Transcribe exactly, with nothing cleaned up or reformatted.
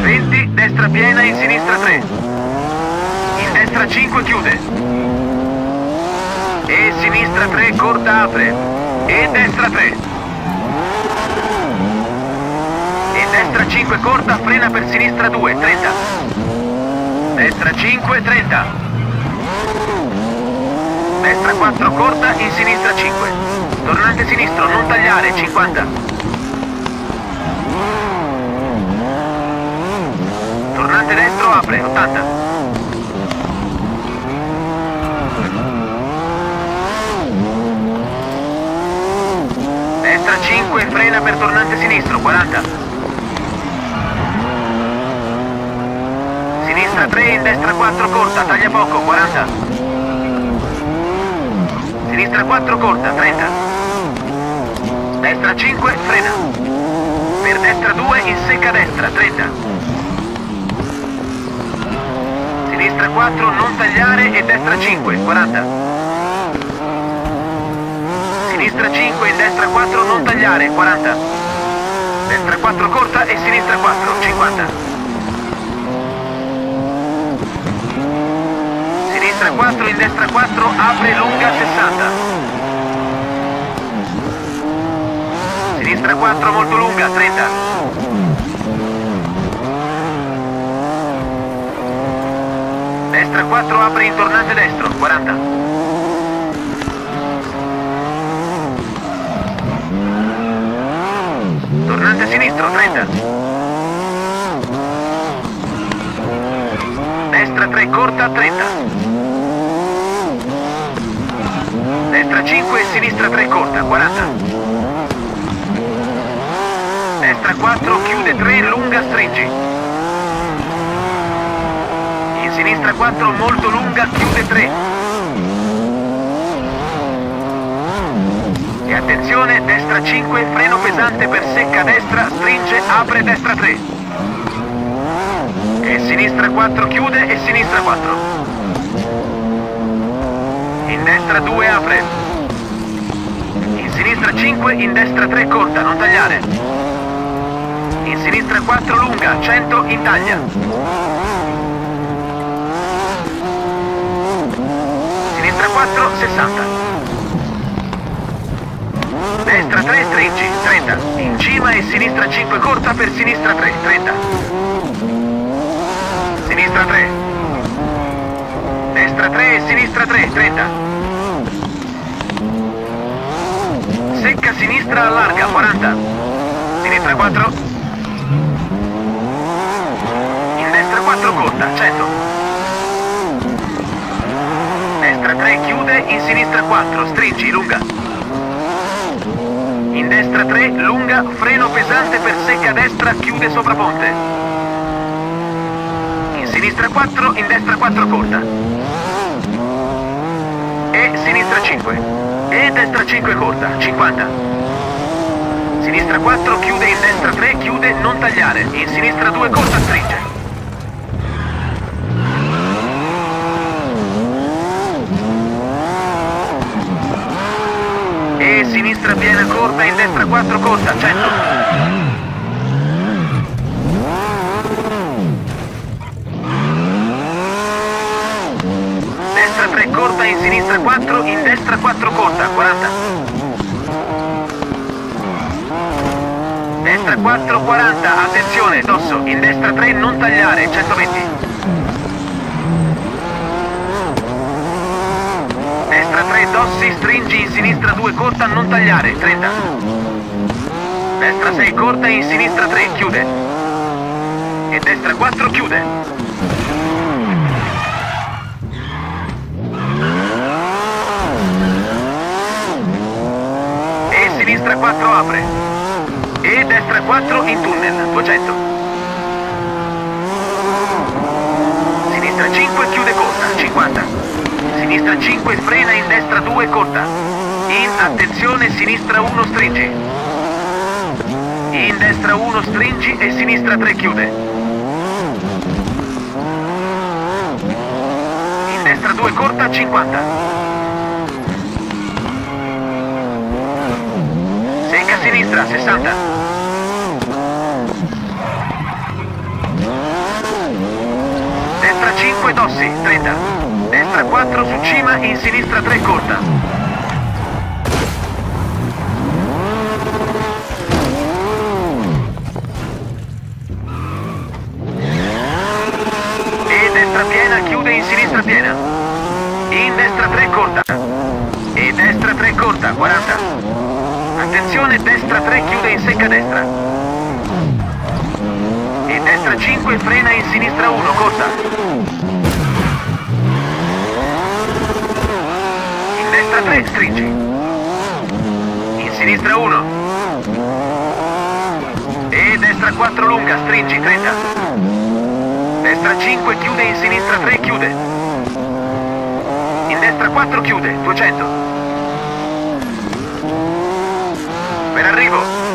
venti, destra piena, in sinistra tre. In destra cinque, chiude. E sinistra tre, corta, apre. E destra tre. E destra cinque, corta, frena per sinistra due, trenta. Destra cinque, trenta. Destra quattro, corta, in sinistra cinque. Tornante sinistro, non tagliare, cinquanta. Tornante destro, apre, ottanta. Destra cinque, frena per tornante sinistro, quaranta. Sinistra tre, in destra quattro, corta, taglia poco, quaranta. Sinistra quattro, corta, trenta. Destra cinque, frena. Per destra due, in secca destra, trenta. Sinistra quattro, non tagliare e destra cinque, quaranta. Sinistra cinque, in destra quattro, non tagliare, quaranta. Destra quattro corta e sinistra quattro, cinquanta. Sinistra quattro, in destra quattro, apre lunga, sessanta. Sinistra quattro, molto lunga, trenta. Destra quattro, apre in tornante destro, quaranta. Tornante sinistro, trenta. Destra tre, corta, trenta. Destra cinque e sinistra tre, corta, quaranta. Destra quattro, chiude tre, lunga, stringi. In sinistra quattro, molto lunga, chiude tre. E attenzione, destra cinque, freno pesante per secca destra, stringe, apre destra tre. E sinistra quattro, chiude e sinistra quattro. In destra due, apre. In sinistra cinque, in destra tre, corta, non tagliare. In sinistra quattro, lunga, cento, in taglia. Sinistra quattro, sessanta. Destra tre, stringi, trenta. In cima e sinistra cinque, corta per sinistra tre, trenta. Sinistra tre. Destra tre e sinistra tre, trenta. Secca sinistra, allarga, quaranta. Sinistra quattro. In destra quattro, corta, cento. Destra tre, chiude, in sinistra quattro, stringi, lunga. In destra tre, lunga, freno pesante per secca destra, chiude sopra ponte. In sinistra quattro, in destra quattro, corta. E sinistra cinque. E destra cinque, corta, cinquanta. Sinistra quattro, chiude, in destra tre, chiude, non tagliare. In sinistra due, corta, stringe. E sinistra piena, corta, in destra quattro, corta, cento. Destra tre, corta, in sinistra quattro, in destra quattro, corta, quaranta. Destra quattro, quaranta, attenzione, dosso, in destra tre, non tagliare, centoventi. Destra tre, dossi, stringi, in sinistra due, corta, non tagliare, trenta. Destra sei, corta, in sinistra tre, chiude. E destra quattro, chiude. E sinistra quattro, apre. E destra quattro, in tunnel, duecento. Sinistra cinque, chiude, corta, cinquanta. Sinistra cinque, frena, in destra due, corta. In, attenzione, sinistra uno, stringi. In destra uno, stringi e sinistra tre, chiude. In destra due, corta, cinquanta. Secca sinistra, sessanta. cinque Tossi, trenta. Destra quattro su cima, in sinistra tre corta. E destra piena, chiude in sinistra piena. In destra tre corta. E destra tre corta, quaranta. Attenzione, destra tre chiude in secca destra. E destra cinque frena in sinistra uno, corta. In destra tre stringi. In sinistra uno. E destra quattro lunga, stringi, trenta. Destra cinque chiude in sinistra tre, chiude. In destra quattro chiude, duecento. Per arrivo.